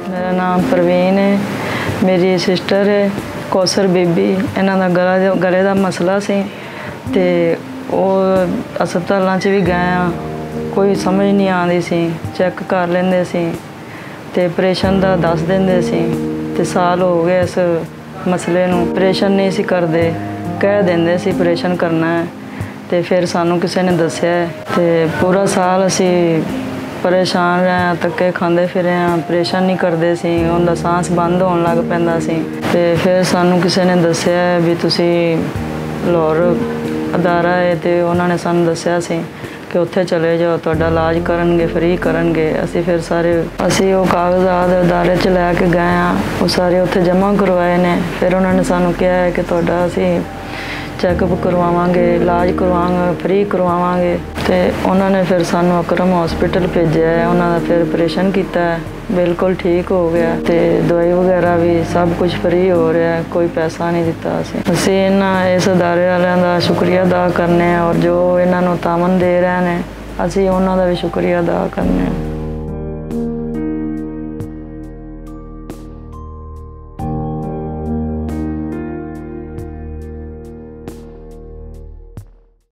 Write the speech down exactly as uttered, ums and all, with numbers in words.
मेरा नाम प्रवीण है, मेरी सिस्टर है कौसर बीबी। इन्हां दा गला गले का मसला सी ते ਉਹ अस्पतालों च भी गए हाँ, कोई समझ नहीं आती सी। चैक कर लेंदे सी ते ऑपरेशन दा दस देंदे सी ते साल हो गए इस मसले नूं ऑपरेशन नहीं सी करदे, कह देंदे सी ऑपरेशन करना है ते फिर सानू किसी ने दस्सिया ते पूरा साल असी परेशान रहे, धक्के खांदे फिरे हाँ, ऑपरेशन नहीं करते सी, उनका सांस बंद होने लग पैंदा सी ते फिर सानू किसी ने दस्सिया भी तुसी लाहौर अदारा है तो उन्होंने सानू दस्सिया सी कि उत्थे चले जाओ, तुहाडा इलाज करनगे, फ्री करनगे। असी फिर सारे असी वो कागजात अदारे च लैके गए हाँ, वो सारे उत्थे जमा करवाए ने। फिर उन्होंने सानू कहा है कि तुहाडा असी चैकअप करवावांगे, इलाज करवावांगे, फ्री करवावांगे। तो उन्होंने फिर सानू अकरम हॉस्पिटल भेजा है, उन्होंने फिर ऑपरेशन किया है, बिल्कुल ठीक हो गया तो दवाई वगैरह भी सब कुछ फ्री हो रहा है, कोई पैसा नहीं दिता। असी असी इन्हां इस अदारे वालियां दा शुक्रिया अदा करने और जो इन्हां नूं तामन दे रहे हैं, असी उन्हां दा भी शुक्रिया अदा करने।